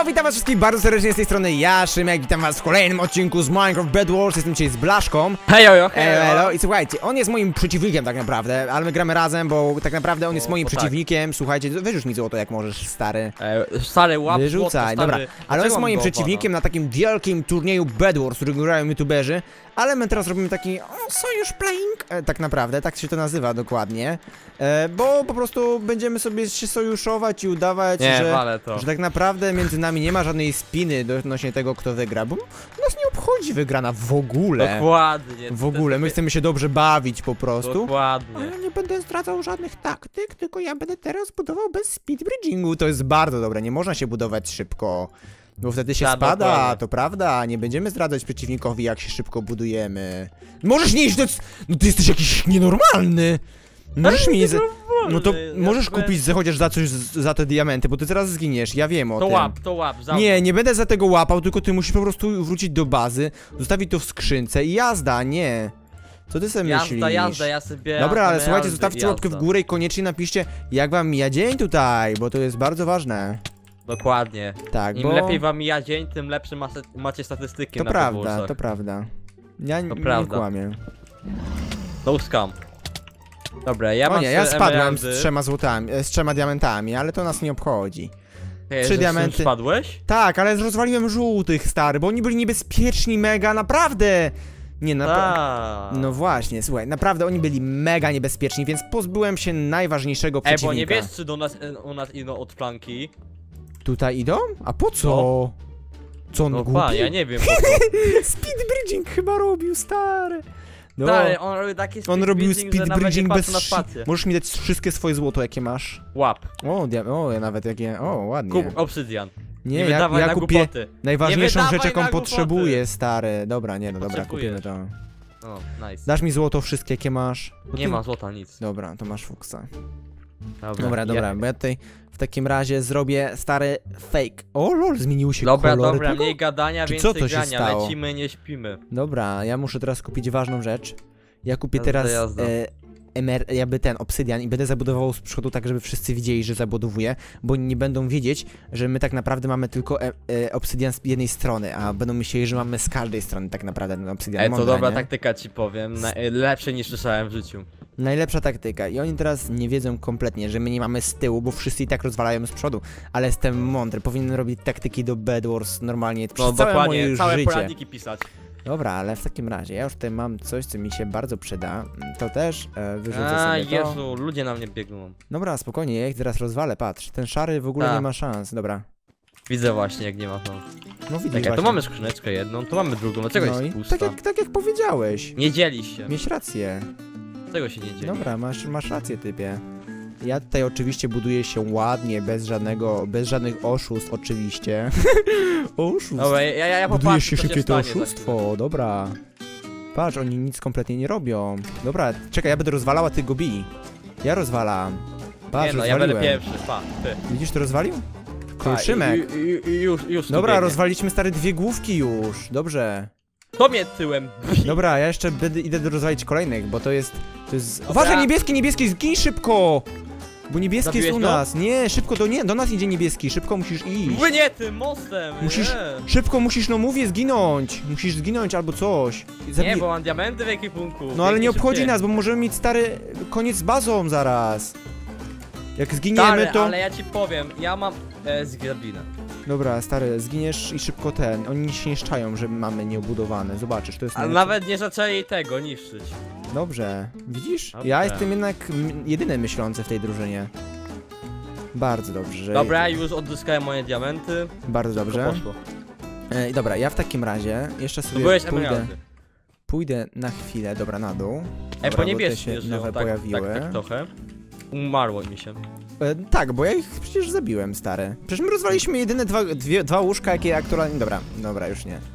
Yo, witam was wszystkich bardzo serdecznie z tej strony ja, Szymek, witam was w kolejnym odcinku z Minecraft Bed Wars. Jestem dzisiaj z Blaszką. Hejo, Hello. I słuchajcie, on jest moim przeciwnikiem tak naprawdę, ale my gramy razem, bo tak naprawdę on jest moim przeciwnikiem. Słuchajcie, wyrzuć mi złoto jak możesz, stary. Stary, łap wyrzucaj, złoto, dobra. stary. Ale on jest moim przeciwnikiem na takim wielkim turnieju Bed Wars, który grają youtuberzy. Ale my teraz robimy taki sojusz playing, tak naprawdę, tak się to nazywa dokładnie. Bo po prostu będziemy sobie się sojuszować i udawać, że tak naprawdę między nami nie ma żadnej spiny odnośnie tego, kto wygra, bo nas nie obchodzi wygrana w ogóle. Dokładnie. W ogóle, my chcemy się dobrze bawić po prostu. Dokładnie. Ale nie będę zdradzał żadnych taktyk, tylko ja będę teraz budował bez speedbridgingu. To jest bardzo dobre, nie można się budować szybko. Bo wtedy się spada, dokładnie. To prawda, nie będziemy zdradzać przeciwnikowi, jak się szybko budujemy. Możesz nie iść do... No ty jesteś jakiś nienormalny! Możesz mi... No to możesz kupić chociaż za coś, za te diamenty, bo ty zaraz zginiesz, ja wiem o tym. To łap, nie będę za tego łapał, tylko ty musisz po prostu wrócić do bazy, zostawić to w skrzynce i jazda, nie. Co ty sobie myślisz? Jazda, ja sobie... Dobra, ale słuchajcie, zostawcie łapkę w górę i koniecznie napiszcie, jak wam mija dzień tutaj, bo to jest bardzo ważne. Dokładnie. Tak, Im lepiej wam mija dzień, tym lepsze macie statystyki na prawda, to prawda. Ja nie kłamię. No scam. Dobra, ja spadłem z 3 diamentami, ale to nas nie obchodzi. 3 diamenty. Spadłeś? Tak, ale rozwaliłem żółtych, stary, bo oni byli niebezpieczni mega, naprawdę. Nie, no właśnie, słuchaj, naprawdę oni byli mega niebezpieczni, więc pozbyłem się najważniejszego przeciwnika. Bo niebiescy do nas, idą od flanki. Tutaj idą? A po co? Co on głupi? Ja nie wiem. Speedbridging chyba robił, stary. No. Stary, on robił taki speedbridging bez... Możesz mi dać wszystkie swoje złoto, jakie masz. Łap. Ja nawet jakie... O, ładnie. Kup obsydian. Nie, ja kupię najważniejszą rzecz, jaką potrzebuję, stary. Dobra, dobra, kupimy to. O, nice. Dasz mi złoto wszystkie, jakie masz? Nie ma złota, nic. Dobra, to masz fuksa. Dobra, bo ja tutaj w takim razie zrobię stary fake. O lol, zmieniły się kolory. Dobra, mniej gadania, więcej grania, stało? lecimy, nie śpimy. Dobra, ja muszę teraz kupić ważną rzecz. Ja kupię teraz jakby ten obsydian i będę zabudował z przodu tak, żeby wszyscy widzieli, że zabudowuję, bo nie będą wiedzieć, że my tak naprawdę mamy tylko obsydian z jednej strony, a będą myśleli, że mamy z każdej strony tak naprawdę ten obsydian. To dobra taktyka, ci powiem, lepsze niż słyszałem w życiu. Najlepsza taktyka i oni teraz nie wiedzą kompletnie, że my nie mamy z tyłu, bo wszyscy i tak rozwalają z przodu, ale jestem mądry, powinienem robić taktyki do Bed Wars normalnie przez całe moje życie. Całe poradniki pisać. Dobra, ale w takim razie, ja już tutaj mam coś, co mi się bardzo przyda. To też wyrzucę sobie to. Jezu, ludzie na mnie biegną. Dobra, spokojnie, ja ich teraz rozwalę, patrz. Ten szary w ogóle nie ma szans, dobra. Widzę właśnie, jak nie ma szans. No widzisz tu mamy skrzyneczkę jedną, tu mamy drugą, dlaczego jest pusta? Tak jak powiedziałeś. Nie dzielisz się. Mieć rację. Dlaczego się nie dzieli? Dobra, masz rację, typie. Ja tutaj oczywiście buduję się ładnie, bez żadnych oszustw, oczywiście. Oszustw. Dobra, ja budujesz się szybciej, to oszustwo, dobra. Patrz, oni nic kompletnie nie robią. Dobra, czekaj, ja będę rozwalał, a ty go bij. Ja rozwalam. Patrz, ja będę pierwszy, ty. Widzisz, to rozwalił? Szymek. Już dobra, rozwaliliśmy stare 2 główki już, dobrze. To mnie tyłem. Dobra, ja jeszcze idę rozwalić kolejnych, bo to jest... Uważaj, niebieski, zgin szybko! Bo niebieski jest u nas. Nie, szybko, do nas idzie niebieski, szybko musisz iść. Nie tym mostem! Szybko musisz, no mówię, zginąć. Musisz zginąć albo coś. Nie, bo mam diamenty w ekwipunku. No ale nie obchodzi nas, bo możemy mieć stary koniec z bazą zaraz. Jak zginiemy, to... ale ja ci powiem, ja mam zgrabinę. Dobra, stary, zginiesz i szybko oni się nie szczają, że mamy nieobudowane, zobaczysz, to jest... Ale nawet nie zaczęli tego niszczyć. Dobrze, widzisz? Dobrze. Ja jestem jednak jedyny myślący w tej drużynie. Bardzo dobrze, że... Dobra, już odzyskałem moje diamenty. Bardzo dobrze. Dobra, ja w takim razie jeszcze sobie pójdę na chwilę, dobra, na dół. Dobra, bo niebieskie się nowe pojawiły. Tak trochę. Umarło mi się. Tak, bo ja ich przecież zabiłem, stary. Przecież my rozwaliliśmy jedyne dwa łóżka, jakie aktualnie... Dobra, już nie.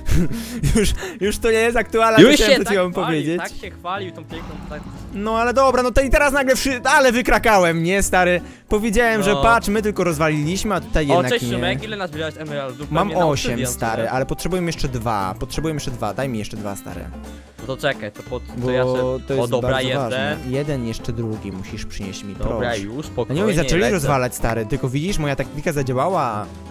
już to nie jest aktualne, już chciałem się tak powiedzieć. Tak się chwalił tą piękną... No ale dobra, no to i teraz nagle ale wykrakałem, nie, stary? Powiedziałem, że patrz, my tylko rozwaliliśmy, a tutaj jednak cześć, nie. Szymek, ile nazbierałeś emeraldów? Mam 8, stary, ale potrzebujemy jeszcze 2. Daj mi jeszcze 2, stary. No to czekaj, to ja sobie... to jest dobra, jeden. Jeden, jeszcze drugi musisz przynieść mi, dobra, proszę. już, spokojnie. No nie, oni zaczęli rozwalać, stary, tylko widzisz, moja taktyka zadziałała.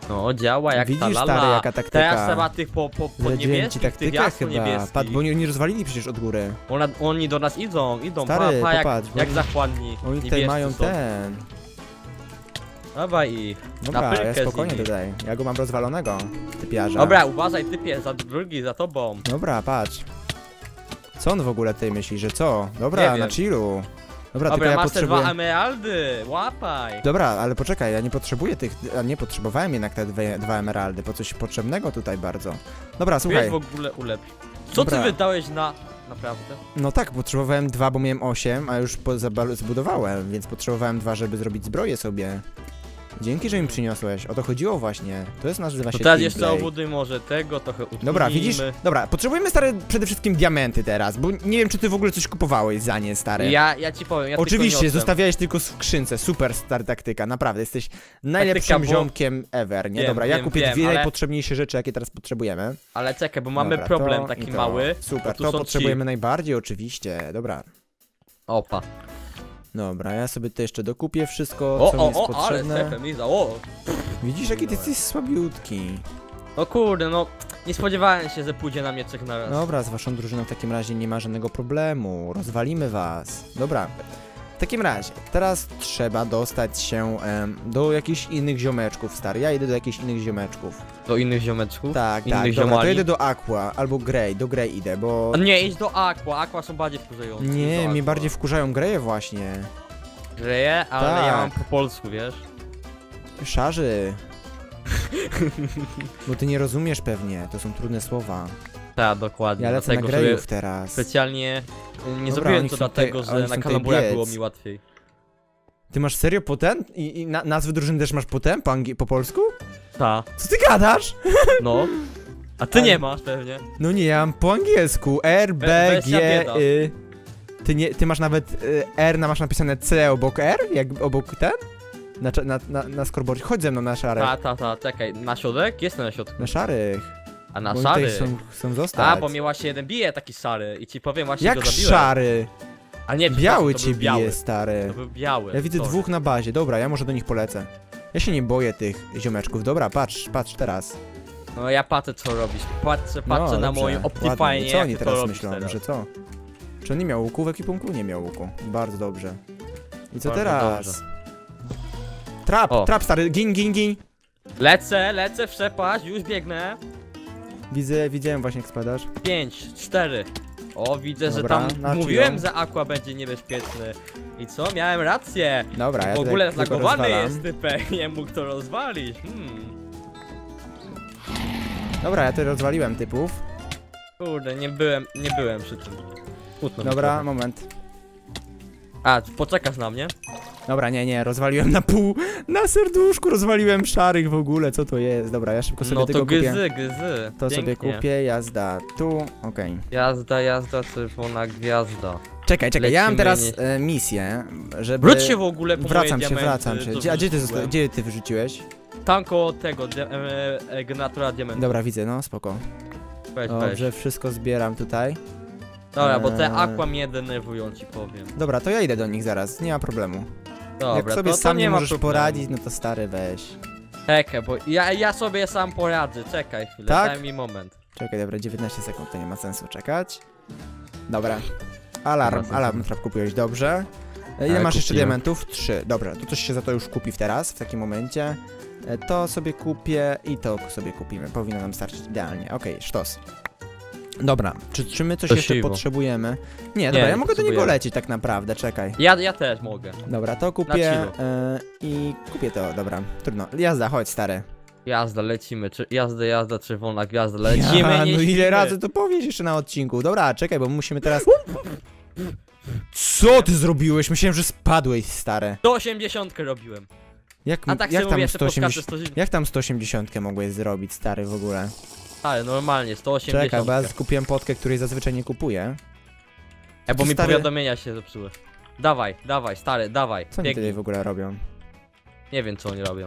No, działa jak ta Widzisz, lala. stary, jaka taktyka. Teraz trzeba tych po Zdradziłem ci niebieskich, tych taktykę jasno chyba. niebieskich. Patrz, bo oni rozwalili przecież od góry. Oni do nas idą, Stary, pa, popatrz, bo jak oni- zachłanni. Oni tutaj Niebiescy mają są. ten. Dawaj ich. Dobra, Na pylkę ja z spokojnie nimi. tutaj. Ja go mam rozwalonego, typiarza. Dobra, uważaj typie, za drugi, za tobą. Dobra, patrz. Co on w ogóle tutaj myśli, że co? Dobra, Nie na wiem. chillu. Dobra, tylko Dobra, ja masz te potrzebuję... 2 emeraldy, łapaj. Dobra, ale poczekaj, ja nie potrzebuję tych... A nie potrzebowałem jednak te dwa emeraldy, po coś potrzebnego tutaj bardzo. Dobra, Słuchaj. słuchaj. w ogóle ulepsz. Co Dobra. ty wydałeś na... Naprawdę? No tak, potrzebowałem 2, bo miałem 8, a już zbudowałem, więc potrzebowałem 2, żeby zrobić zbroję sobie. Dzięki, że mi przyniosłeś. O to chodziło właśnie. To jest nazywa To się teraz jeszcze teamplay. obuduj może tego, trochę utrudnimy. Dobra, widzisz? Dobra, potrzebujemy, stary, przede wszystkim diamenty teraz, bo nie wiem, czy ty w ogóle coś kupowałeś za nie, stary. Ja ci powiem, ja Oczywiście, tylko niosłem. zostawiałeś tylko w skrzynce, super stary taktyka, naprawdę, jesteś najlepszym bo- ziomkiem ever, nie? Wiem, Dobra, ja wiem, kupię wiem, dwie ale- najpotrzebniejsze rzeczy, jakie teraz potrzebujemy. Ale czekaj, bo mamy Dobra, problem to taki i to. mały. Super, bo tu to są potrzebujemy najbardziej, oczywiście, dobra. Opa. Dobra, ja sobie to jeszcze dokupię wszystko, O, co mi jest ale potrzebne. strefę mi za, o. Widzisz, jaki ty jesteś słabiutki. No kurde, no. Nie spodziewałem się, że pójdzie na mnie trzech na raz. Dobra, z waszą drużyną w takim razie nie ma żadnego problemu, rozwalimy was. Dobra, w takim razie, teraz trzeba dostać się do jakichś innych ziomeczków, stary. Ja idę do jakichś innych ziomeczków. Do innych ziomeczków? Tak, innych tak, dobra, to ziomali? idę do Aqua, albo Grey, do Grey idę, bo... A nie, idź do Aqua, Aqua są bardziej wkurzające. Nie, mnie bardziej wkurzają Greje właśnie. Greje, ale ja Tak. mam po polsku, wiesz? Szarzy. Bo ty nie rozumiesz pewnie, to są trudne słowa. Tak, dokładnie. Ja lecę na Dlatego Greyów sobie teraz. specjalnie nie Dobra, zrobiłem oni to chcą dlatego, tutaj- oni że chcą na tutaj kalamburach biec. było mi łatwiej. Ty masz serio potem? I nazwy drużyny też masz potem? Po polsku? Ta, Co ty gadasz? no. A ty Ale- nie masz pewnie. No nie, ja mam po angielsku. R, B, weź G, bieda. Y. Ty masz nawet R, masz napisane C obok R? Jak obok ten? Na scoreboardzie. Chodź ze mną na szarych. Ta, czekaj, na środek? Jestem na środku. Na szarych. A na Bo oni szary? tutaj chcą zostać. A, bo mnie właśnie jeden bije taki szary i ci powiem, właśnie Jak go zabiłem. szary? A nie, Biały przepraszam, to cię był biały. bije, stary. To był biały. Ja widzę sorry. dwóch na bazie. Dobra, ja może do nich polecę. Ja się nie boję tych ziomeczków. Dobra, patrz teraz. No ja patrzę co robisz, patrzę No, na dobrze, moim ładnie. Optifine, I co jak oni ty to teraz robisz myślą, teraz. że co? Czy on nie miał łuku w ekwipunku? Nie miał łuku. Bardzo dobrze. I co Bardzo teraz? dobrze. Trap, O. stary, gin. Lecę, przepaść, już biegnę. Widziałem właśnie jak spadasz. 5, 4. O, widzę, Dobra, że tam na mówiłem, ją. że Aqua będzie niebezpieczny. I co? Miałem rację. Dobra, ja W ogóle tutaj tylko zlagowany rozwalam. jest typek, nie mógł to rozwalić. Dobra, ja tutaj rozwaliłem typów. Kurde, nie byłem przy tym. Smutno mi Dobra, trochę. moment. A, poczekasz na mnie? Dobra, nie, rozwaliłem na pół. Na serduszku rozwaliłem szarych w ogóle, co to jest? Dobra, ja szybko sobie No tego to kupię. gzy. To sobie Pięknie. kupię, jazda tu, okej. Jazda, czerwona gwiazda. Czekaj, ja mam Lecimy, teraz nie- misję, żeby... Wróć się w ogóle po Wracam moje się. diamenty, co A wyrzuciłem. gdzie ty wyrzuciłeś? Tam koło tego, generatora diamentów. Dobra, widzę, no spoko. Weź. Dobrze, wszystko zbieram tutaj. Dobra, bo te Eee. Aqua mnie denerwują, ci powiem. Dobra, to ja idę do nich zaraz, nie ma problemu. Dobra, Jak sobie to sam nie nie ma możesz problemu. poradzić, no to stary weź. Czekaj, bo ja sobie sam poradzę, czekaj chwilę, Tak? daj mi moment. Czekaj, dobra, 19 sekund, to nie ma sensu czekać. Dobra. Ma Alarm sensu. trap kupiłeś, dobrze. Ile Tak, masz jeszcze kupiłem. diamentów? 3. Dobra, to coś się za to już kupi teraz, w takim momencie. To sobie kupię i to sobie kupimy. Powinno nam starczyć idealnie. Okej, sztos. Dobra, czy my coś To jeszcze siwo. potrzebujemy? Nie, dobra, ja nie mogę do niego potrzebujemy. lecieć tak naprawdę, czekaj. Ja też mogę. Dobra, to kupię chillu. i kupię to, dobra, trudno. Jazda, chodź stary. Jazda, lecimy, jazda, czerwona gwiazda, lecimy, Ja, nie no ile śpimy. razy to powiesz jeszcze na odcinku. Dobra, czekaj, bo musimy teraz... Co ty zrobiłeś? Myślałem, że spadłeś, stare. 180 robiłem. Jak, A tak jak sobie tam mówię, jeszcze podskaczę 180... 180. Jak tam 180 mogłeś zrobić, stary, w ogóle? Ale normalnie, 180. Czekaj, bo ja skupiłem potkę, której zazwyczaj nie kupuję. Bo to mi stary- powiadomienia się zepsuły. Dawaj, stary, dawaj. Co oni biegnij. tutaj w ogóle robią? Nie wiem co oni robią.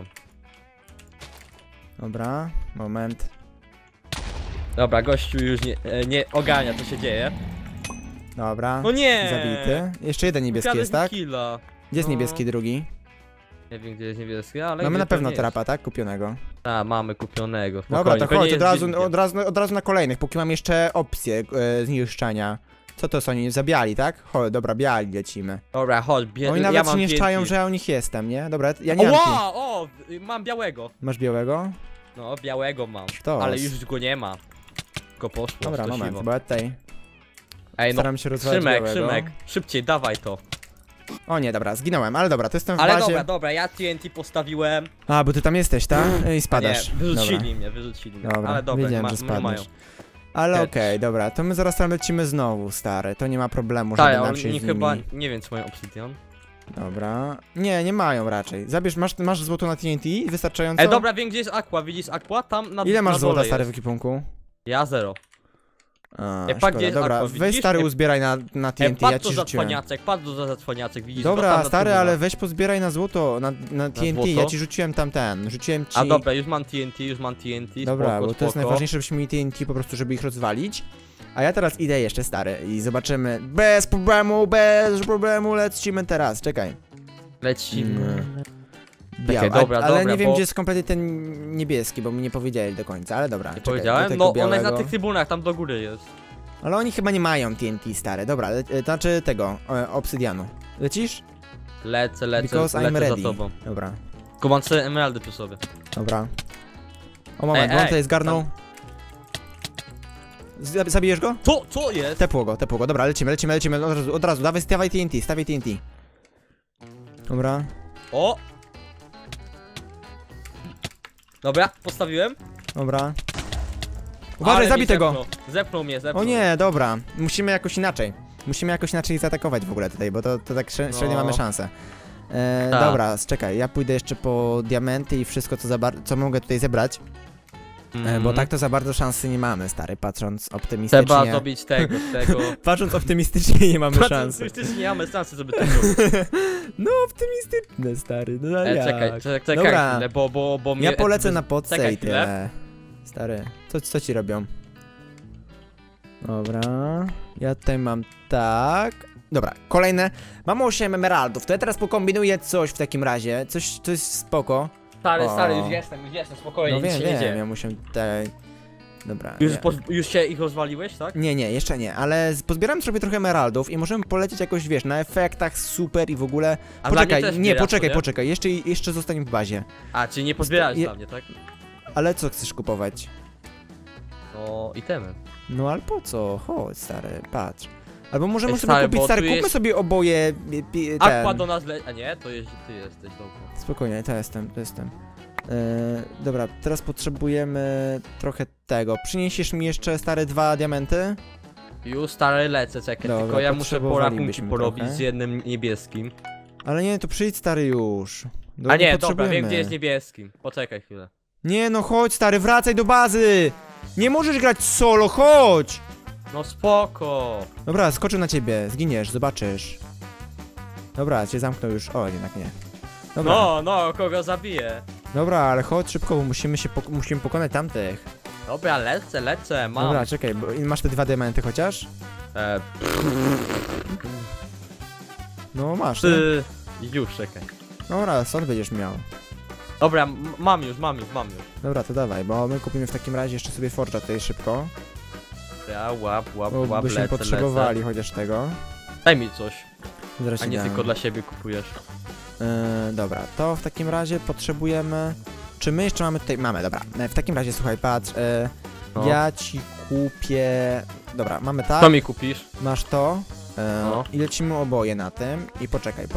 Dobra, moment. Dobra, gościu już nie ogarnia co się dzieje. Dobra, No nie! zabity. Jeszcze jeden niebieski Ukradłeś jest, mi tak? Killa. Gdzie jest No. niebieski drugi? Nie wiem gdzie jest niebieski, ale Mamy gdzieś na pewno pewnie jest. trapa, tak? Kupionego. A, mamy kupionego. Dobra, Spokojnie. to Pewnie chodź, jest od razu na kolejnych, póki mam jeszcze opcję zniszczania. Co to są, oni zabiali, tak? Chodź, dobra, biali lecimy. Dobra, chodź, Oni ja nawet mam się nie szczają, TNT. że ja u nich jestem, nie? Dobra, ja nie mam O, mam białego. Masz białego? No, białego mam. To Ale jest. już go nie ma. Tylko poszło. Dobra, skosiwo. moment, bo ja tutaj Ej, no, staram się rozwalić Szymek, białego. Szymek, szybciej, dawaj to. O nie, dobra, zginąłem, ale dobra, to jestem w Ale bazie. dobra, ja TNT postawiłem. A, bo ty tam jesteś, tak? I spadasz. Nie, wyrzucili mnie, wyrzucili mnie. Dobra, Ale dobra, wiedziałem, że nie mają. spadniesz. Ale Też. okej, dobra, to my zaraz tam lecimy znowu, stary, to nie ma problemu, Tak, żeby nam oni się z nimi... chyba, nie wiem, czy mają obsydian. Dobra, nie mają raczej. Zabierz, masz złoto na TNT? Wystarczająco? Ej, dobra, wiem gdzie jest Aqua, widzisz Aqua? Tam na Ile masz na złota, dole stary, w jest. ekipunku? Ja 0. A, Ej, patrz, szkoda. gdzie jest Dobra, Aqua, weź widzisz? stary, Ej, uzbieraj na TNT, ja patrz ci to za rzuciłem. cwaniaczek, patrz to za cwaniaczek, widzisz? Dobra, go tam na stary, trybunach. ale weź pozbieraj na złoto, na TNT, ja złoto? ci rzuciłem rzuciłem ci... A dobra, już mam TNT, Dobra, spoko, bo to jest spoko. najważniejsze, żebyśmy mieli TNT po prostu, żeby ich rozwalić. A ja teraz idę jeszcze, stary, i zobaczymy. Bez problemu, lecimy teraz, czekaj. Lecimy. Biały, dobra, ale dobra, nie wiem, bo- gdzie jest kompletnie ten niebieski, bo mi nie powiedzieli do końca, ale dobra. Nie czekaj, do powiedziałem? tego No, ona jest na białego. tych trybunach, tam do góry jest. Ale oni chyba nie mają TNT, stare. Dobra, to znaczy tego, obsydianu. Lecisz? Lecę Because I'm za ready. tobą. Dobra, Tylko mam 4 emeraldy przy sobie. dobra. O moment, Ej, on tutaj zgarnął. Zabijesz go? Co jest? Tepło go, dobra, lecimy, od razu, dawaj, stawiaj TNT. Dobra. O! Dobra, postawiłem. Dobra. Uważaj, Ale zabij mi tego! Zepchnął mnie. O nie, dobra. Musimy jakoś inaczej. Musimy jakoś inaczej zaatakować w ogóle tutaj, bo to tak średnio No. mamy szansę. Tak. Dobra, czekaj, ja pójdę jeszcze po diamenty i wszystko, co mogę tutaj zebrać. Bo tak to za bardzo szansy nie mamy, stary, patrząc optymistycznie. Trzeba zrobić tego. Patrząc optymistycznie nie mamy szansy. Już nie mamy szansy, żeby to zrobić. No optymistyczne, stary, no jak? Czekaj Dobra. chwilę, bo mnie... Ja polecę na podce Czekaj i tyle. Stary, co ci robią? Dobra, ja tutaj mam tak. Dobra, kolejne. Mam 8 emeraldów, to ja teraz pokombinuję coś w takim razie, coś spoko. Stary, O. już jestem, spokojnie, No nic wiem, się nie dzieje. ja muszę tutaj... Dobra. Już się ich rozwaliłeś, tak? Nie, jeszcze nie, ale pozbieram sobie trochę emeraldów i możemy polecieć jakoś, wiesz, na efektach super i w ogóle... A dla mnie Poczekaj, też nie, zbierasz, poczekaj, jeszcze zostań w bazie. A, czyli nie pozbierałeś Je- dla mnie, tak? Ale co chcesz kupować? No, itemy. No ale po co? Chodź, stary, patrz. Albo możemy Ej, sobie stary, kupić, bo stary, tu kupmy jest- sobie oboje... Aqua do nas A nie, ty jesteś, dobra. Spokojnie, to jestem. Dobra, teraz potrzebujemy trochę tego. Przyniesiesz mi jeszcze, stare, 2 diamenty? Już stary lecę, czekaj, Dobra, tylko ja muszę porachunki potrzebowalibyśmy porobić trochę. z jednym niebieskim. Ale nie, to przyjdź, stary, już. A nie, dobra, potrzebujemy. wiem gdzie jest niebieskim. Poczekaj chwilę. Nie, no chodź, stary, wracaj do bazy! Nie możesz grać solo, chodź! No spoko. Dobra, skoczył na ciebie, zginiesz, zobaczysz. Dobra, cię zamknął już. O, jednak nie. Dobra, No, kogo zabiję? dobra, ale chodź szybko, bo musimy pokonać tamtych. Dobra, lecę, mam. Dobra, czekaj, bo masz te 2 diamenty chociaż? E, No masz, nie? ty... Już, czekaj. Dobra, stąd będziesz miał. Dobra, mam już. Dobra, to dawaj, bo my kupimy w takim razie jeszcze sobie Forge'a tutaj szybko. Ja łap, Bo byśmy lecę. potrzebowali chociaż tego. Daj mi coś, Zaraz a ci nie dam. tylko dla siebie kupujesz. Dobra, to w takim razie potrzebujemy... Czy my jeszcze mamy tutaj... Mamy, dobra. W takim razie, słuchaj, patrz. No. Ja ci kupię... Dobra, mamy tak. Co mi kupisz? Masz to. No. I lecimy oboje na tym. I poczekaj.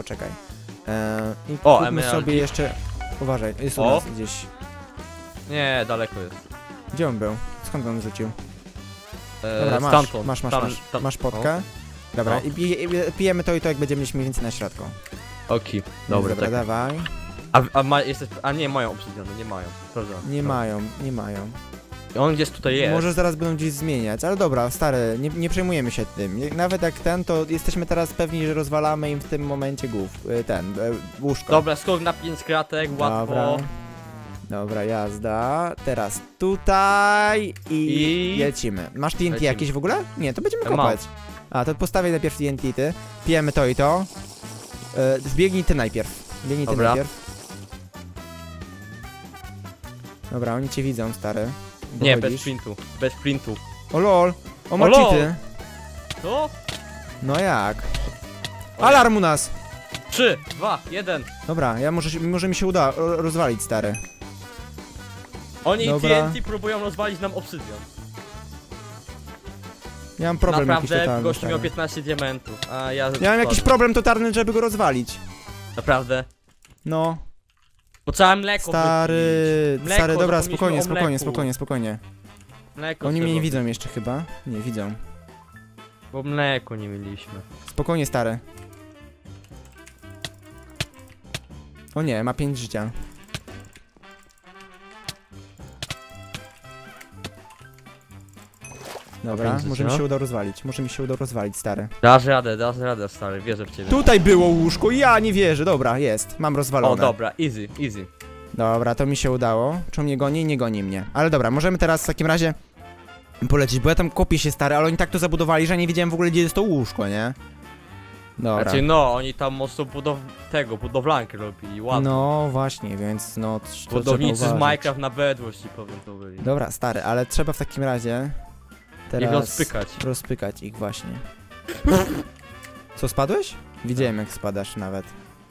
I O, kupmy emeraldi. sobie jeszcze... Uważaj, jest u O. nas gdzieś. Nie, daleko jest. Gdzie on był? Skąd on rzucił? E, Dobra, stamtąd. masz potkę. Dobra, No. i pijemy to i to, jak będziemy mieć mniej więcej na środku. Okej, Więc dobra, dobra, czekaj. dawaj. A nie, mają obsydiany, nie mają. Prawda. Nie mają. I on gdzieś tutaj jest. Może zaraz będą gdzieś zmieniać, ale dobra, stary, nie przejmujemy się tym. Nawet jak to jesteśmy teraz pewni, że rozwalamy im w tym momencie łóżko. Dobra, skok na 5 kratek, łatwo. Dobra, jazda. Teraz tutaj i lecimy. Masz TNT Lecimy. jakieś w ogóle? Nie, to będziemy Mam. kopać. A, to postawię najpierw TNT ty. Pijemy to i to. Zbiegnij ty najpierw. Dobra. Dobra, oni cię widzą, stary. Nie, Dochodzisz. bez sprintu. Bez sprintu. O lol, o ma O lol. cheaty. Co? No jak? Alarm u nas! 3, 2, 1. Dobra, może mi się uda rozwalić, stary. Oni Dobra. TNT próbują rozwalić nam obsydian. Ja mam problem jakiś Naprawdę, totalny, gościu miał stary. 15 diamentów, a ja... Ja mam jakiś problem totalny, żeby go rozwalić. Naprawdę. No, Bo trzeba mleko stary, wypić. Mleko, stary, dobra, zapomnieliśmy spokojnie, o spokojnie, mleku. spokojnie. Mleko Oni mnie trzeba nie widzą jeszcze chyba. Nie, widzą. Bo mleko nie mieliśmy. Spokojnie, stary. O nie, ma 5 życia. Dobra, pięć może mi życia? się uda rozwalić. Może mi się uda rozwalić, stary. Dasz radę, stary, wierzę w ciebie. Tutaj było łóżko, ja nie wierzę. Dobra, jest. Mam rozwalone. O, dobra, easy, easy. Dobra, to mi się udało. Czy on mnie goni? Nie goni mnie. Ale dobra, możemy teraz w takim razie polecieć, bo ja tam kopię się, stary, ale oni tak to zabudowali, że nie wiedziałem w ogóle, gdzie jest to łóżko, nie? Dobra. Znaczy, no, oni tam mocno budowlankę robili, ładnie. No właśnie, więc no to trzeba Budowniczy z uważać. Minecraft na bedło, ci powiem, to byli. Dobra, stary, ale trzeba w takim razie teraz Ich rozpykać. rozpykać ich właśnie. Co, spadłeś? Widziałem jak spadasz nawet.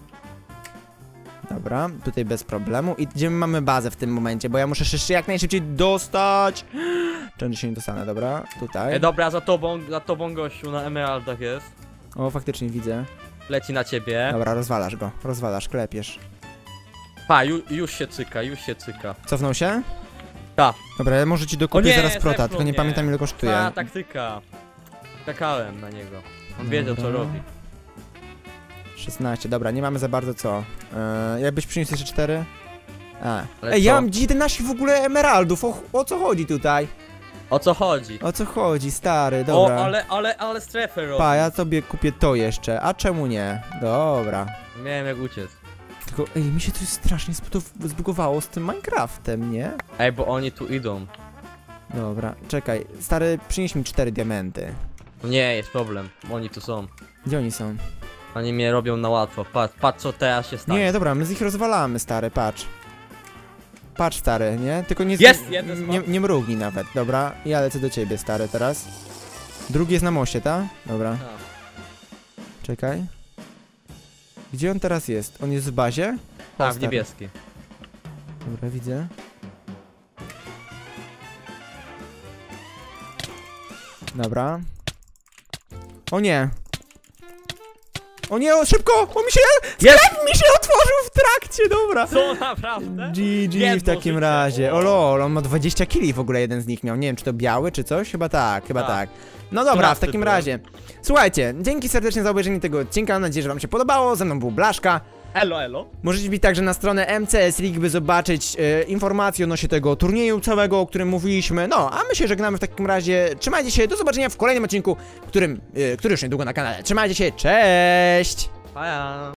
Dobra, tutaj bez problemu. I gdzie my mamy bazę w tym momencie, bo ja muszę się jeszcze jak najszybciej dostać. Czemu się nie dostanę, dobra? Tutaj. Dobra, za tobą gościu na emeraldach jest. O, faktycznie widzę. Leci na ciebie. Dobra, rozwalasz go, klepiesz. Pa, już się cyka. Cofnął się? Ta. Dobra, ja może ci dokupię nie, zaraz prota, zepchnął tylko nie mnie. pamiętam ile kosztuje. Ta taktyka. Skakałem na niego. On wiedział co Dobra. robi. 16, dobra, nie mamy za bardzo co. Jakbyś przyniósł jeszcze 4? A. Ale Ej, co? ja mam 11 w ogóle emeraldów, o co chodzi tutaj? O co chodzi? O co chodzi, stary, O, dobra. ale strefę robi. Pa, ja sobie kupię to jeszcze, a czemu nie? Dobra. Miałem jak uciec. Tylko, ej, mi się coś strasznie zbugowało z tym Minecraftem, nie? Ej, bo oni tu idą. Dobra, czekaj, stary, przynieś mi 4 diamenty. Nie, jest problem. Oni tu są. Gdzie oni są? Oni mnie robią na łatwo. Patrz co teraz się stanie. Nie, dobra, my z ich rozwalamy, stary, patrz. Patrz, stary, nie? Tylko nie, Jest jeden nie mrugnij nawet, dobra? Ja lecę do ciebie, stary, teraz. Drugi jest na moście, ta? Dobra, A, czekaj. Gdzie on teraz jest? On jest w bazie? tak, O, w stary. niebieski. Dobra, widzę. Dobra. O nie! O nie, szybko! O mi się... Sklep mi się otworzył w trakcie, dobra! Co, naprawdę? GG w Jedno takim życie. razie. O. O lol, on ma 20 kili w ogóle jeden z nich miał. Nie wiem, czy to biały, czy coś? Chyba tak, chyba Tak. tak. No dobra, w Trafny takim byłem. razie. Słuchajcie, dzięki serdecznie za obejrzenie tego odcinka. Mam nadzieję, że wam się podobało. Ze mną był Blaszka. Elo. Możecie wbić także na stronę MCS League, by zobaczyć informacje odnośnie tego turnieju całego, o którym mówiliśmy. No, a my się żegnamy w takim razie. Trzymajcie się, do zobaczenia w kolejnym odcinku, który już niedługo na kanale. Trzymajcie się, cześć! Pa.